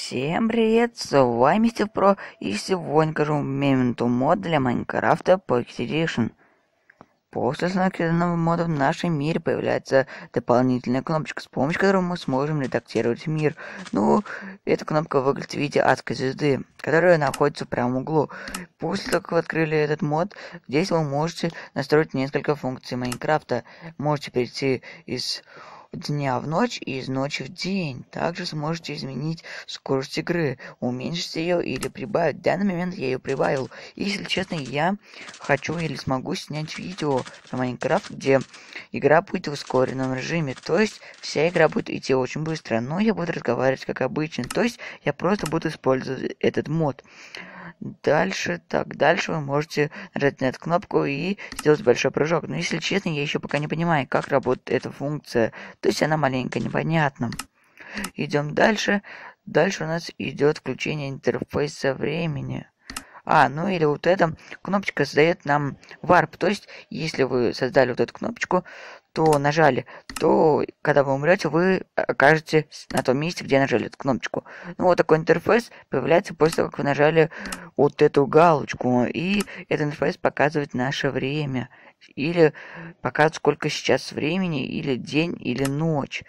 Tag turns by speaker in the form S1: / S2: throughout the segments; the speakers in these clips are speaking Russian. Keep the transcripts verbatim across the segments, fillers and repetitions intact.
S1: Всем привет, с вами Стив Про, и сегодня покажу мементу мод для Майнкрафта Pocket Edition. После установки нового мода в нашем мире появляется дополнительная кнопочка, с помощью которой мы сможем редактировать мир. Ну, эта кнопка выглядит в виде адской звезды, которая находится в правом углу. После того, как вы открыли этот мод, здесь вы можете настроить несколько функций Майнкрафта. Можете перейти из дня в ночь и из ночи в день. Также сможете изменить скорость игры, уменьшить ее или прибавить. В данный момент я ее прибавил. Если честно, я хочу или смогу снять видео про Майнкрафт, где игра будет в ускоренном режиме. То есть вся игра будет идти очень быстро, но я буду разговаривать как обычно. То есть я просто буду использовать этот мод. Дальше, так, дальше вы можете нажать на эту кнопку и сделать большой прыжок. Но если честно, я еще пока не понимаю, как работает эта функция. То есть она маленько непонятна. Идем дальше. Дальше у нас идет включение интерфейса времени. А, ну или вот эта кнопочка создает нам варп. То есть, если вы создали вот эту кнопочку, то нажали, то когда вы умрете, вы окажетесь на том месте, где нажали эту кнопочку. Ну вот такой интерфейс появляется после того, как вы нажали вот эту галочку. И этот интерфейс показывает наше время. Или показывает, сколько сейчас времени, или день, или ночь.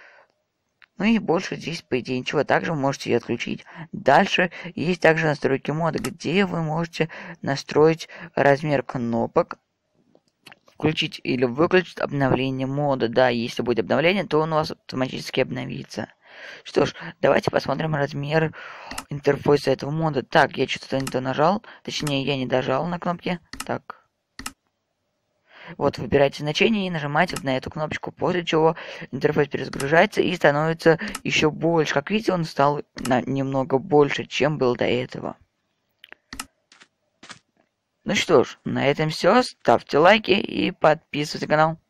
S1: Ну и больше здесь, по идее, ничего. Также вы можете ее отключить. Дальше есть также настройки мода, где вы можете настроить размер кнопок, включить или выключить обновление мода. Да, если будет обновление, то он у вас автоматически обновится. Что ж, давайте посмотрим размер интерфейса этого мода. Так, я что-то не то нажал. Точнее, я не дожал на кнопке. Так. Вот, выбирайте значение и нажимаете вот на эту кнопочку, после чего интерфейс перезагружается и становится еще больше. Как видите, он стал на немного больше, чем был до этого. Ну что ж, на этом все. Ставьте лайки и подписывайтесь на канал.